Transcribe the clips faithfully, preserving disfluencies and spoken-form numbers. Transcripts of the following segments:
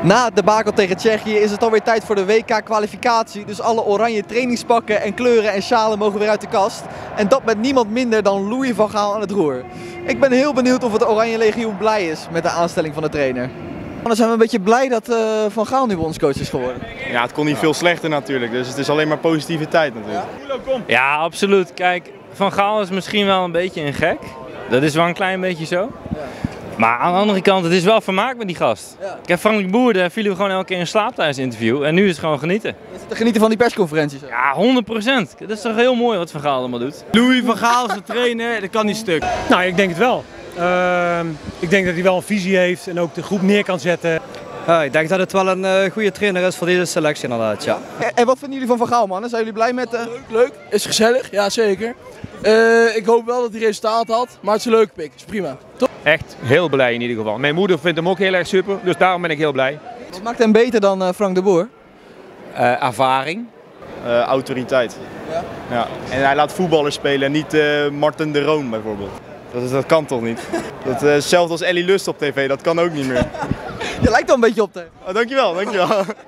Na het debakel tegen Tsjechië is het alweer tijd voor de W K-kwalificatie. Dus alle oranje trainingspakken en kleuren en sjalen mogen weer uit de kast. En dat met niemand minder dan Louis van Gaal aan het roer. Ik ben heel benieuwd of het Oranje Legioen blij is met de aanstelling van de trainer. Dan zijn we een beetje blij dat uh, Van Gaal nu bondscoach is geworden. Ja, het kon niet veel slechter natuurlijk. Dus het is alleen maar positiviteit natuurlijk. Ja, ja, absoluut. Kijk, Van Gaal is misschien wel een beetje een gek. Dat is wel een klein beetje zo. Ja. Maar aan de andere kant, het is wel vermaak met die gast. Ja. Ik heb Frank de Boer, daar vielen we gewoon elke keer in slaap tijdens het interview. En nu is het gewoon genieten. Is het te genieten van die persconferenties? Hè? Ja, honderd procent. Dat is toch heel mooi wat Van Gaal allemaal doet. Louis van Gaal is de trainer, dat kan niet stuk. Nou, ik denk het wel. Uh, ik denk dat hij wel een visie heeft en ook de groep neer kan zetten. Ja, ik denk dat het wel een uh, goede trainer is voor deze selectie inderdaad, ja. En, en wat vinden jullie van Van Gaal, mannen? Zijn jullie blij met... Uh... Leuk, leuk. Is gezellig, ja zeker. Uh, ik hoop wel dat hij resultaat had, maar het is een leuke pik, is prima. Top. Echt heel blij in ieder geval. Mijn moeder vindt hem ook heel erg super, dus daarom ben ik heel blij. Wat maakt hem beter dan uh, Frank de Boer? Uh, ervaring. Uh, autoriteit. Ja? Ja. En hij laat voetballers spelen en niet uh, Marten de Roon bijvoorbeeld. Dat, is, dat kan toch niet? Dat, uh, hetzelfde als Ellie Lust op tv, dat kan ook niet meer. Je lijkt wel een beetje op te. Oh, dankjewel, dankjewel.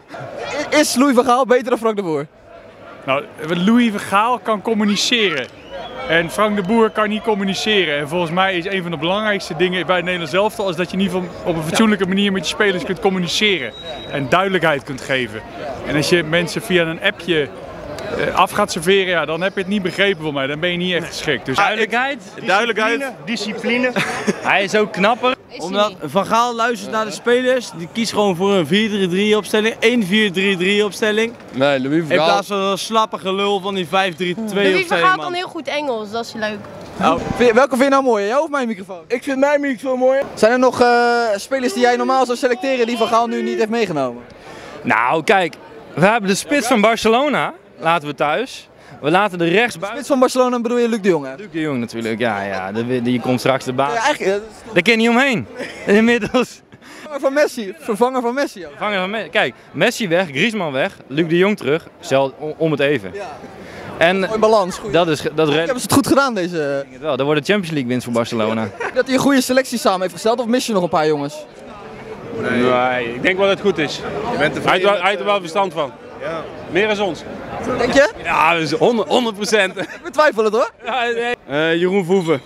Is Louis van Gaal beter dan Frank de Boer? Nou, Louis van Gaal kan communiceren. En Frank de Boer kan niet communiceren. En volgens mij is een van de belangrijkste dingen bij het Nederlands elftal is dat je in ieder geval op een fatsoenlijke manier met je spelers kunt communiceren. En duidelijkheid kunt geven. En als je mensen via een appje af gaat serveren, ja, dan heb je het niet begrepen voor mij. Dan ben je niet echt geschikt. Dus duidelijkheid, duidelijkheid, discipline. Hij is ook knapper. Omdat Van Gaal luistert naar de spelers, die kiest gewoon voor een vier drie drie opstelling, een vier drie drie opstelling. Nee, Louis van Gaal. In plaats van een slappe gelul van die vijf drie twee opstelling. Louis van Gaal kan heel goed Engels, dat is leuk. Oh. Welke vind je nou mooier, jou of mijn microfoon? Ik vind mijn microfoon mooi. Zijn er nog uh, spelers die jij normaal zou selecteren die Van Gaal nu niet heeft meegenomen? Nou kijk, we hebben de spits van Barcelona, laten we thuis. We laten de rechtsbuiten. De spits van Barcelona bedoel je Luc de Jong, hè? Luc de Jong natuurlijk, ja, ja. Die, die komt straks de baas. Ja, eigenlijk, toch... Daar kun je niet omheen. Inmiddels. Vervanger van Messi, vervanger van Messi. Ook. Vervanger van Messi. Kijk, Messi weg, Griezmann weg, Luc de Jong terug, zelf om het even. Ja. En mooi balans, goed. Dat is, dat red... Hebben ze het goed gedaan deze? Ik het wel. Dat wordt de Champions League winst voor Barcelona. Dat hij een goede selectie samen heeft gesteld, of mis je nog een paar jongens? Nee, nee ik denk wel dat het goed is. Je bent hij heeft er wel verstand van. Ja. Meer dan ons. Denk je? Ja, dus honderd procent. Ik betwijfel het hoor. Ja, nee. uh, Jeroen Verhoeven.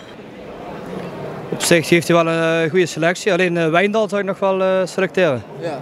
Op zich heeft hij wel een uh, goede selectie, alleen uh, Wijndal zou ik nog wel uh, selecteren. Ja.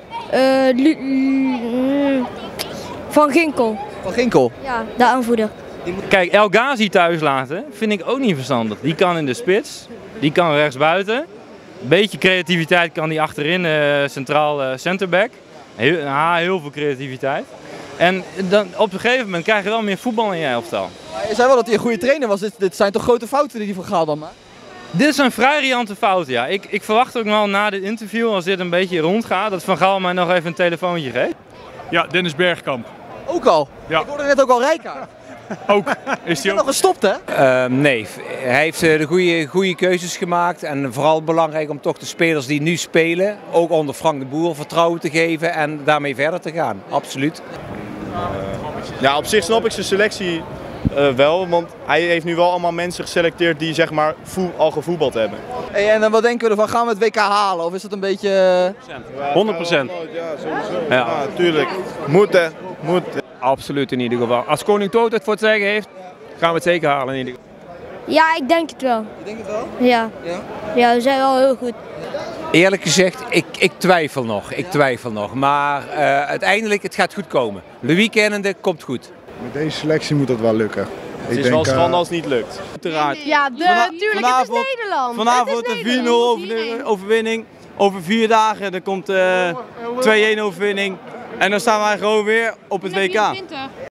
Uh, Van Ginkel. Van Ginkel? Ja, de aanvoerder. Kijk, El Ghazi thuis laten vind ik ook niet verstandig. Die kan in de spits, die kan rechtsbuiten. Een beetje creativiteit kan die achterin, uh, centraal uh, centerback. Heel, ah, heel veel creativiteit. En dan, op een gegeven moment krijg je wel meer voetbal in je elftal. Maar je zei wel dat hij een goede trainer was. Dit, dit zijn toch grote fouten die hij Van Gaal dan maakt? Dit zijn vrij riante fouten, ja. Ik, ik verwacht ook wel na dit interview, als dit een beetje rondgaat, dat Van Gaal mij nog even een telefoontje geeft. Ja, Dennis Bergkamp. Ook al? Ja. Ik hoorde net ook al Rijkaard. Ook. Is hij ook nog gestopt, hè? Uh, nee, hij heeft uh, de goede, goede keuzes gemaakt en vooral belangrijk om toch de spelers die nu spelen, ook onder Frank de Boer, vertrouwen te geven en daarmee verder te gaan. Absoluut. Uh, ja, op zich snap ik zijn selectie uh, wel, want hij heeft nu wel allemaal mensen geselecteerd die zeg maar al gevoetbald hebben. Hey, en uh, wat denken we ervan? Gaan we het W K halen of is dat een beetje... honderd procent. Ja, sowieso. Ja, ja tuurlijk. Moet hè. Moet. Absoluut in ieder geval. Als koning Toot het voor het zeggen heeft, gaan we het zeker halen in ieder geval. Ja, ik denk het wel. Je denkt het wel? Ja. Ja, ja we zijn wel heel goed. Eerlijk gezegd, ik, ik twijfel nog. Ik twijfel nog. Maar uh, uiteindelijk, het gaat goed komen. Louis kennende, komt goed. Met deze selectie moet dat wel lukken. Het is ik denk, wel schande als het niet lukt. Uiteraard. Ja, de, Vana tuurlijk, vanavond, het is Nederland. Vanavond een vier nul overwinning. Over vier dagen er komt uh, twee een overwinning. En dan staan wij gewoon weer op het W K.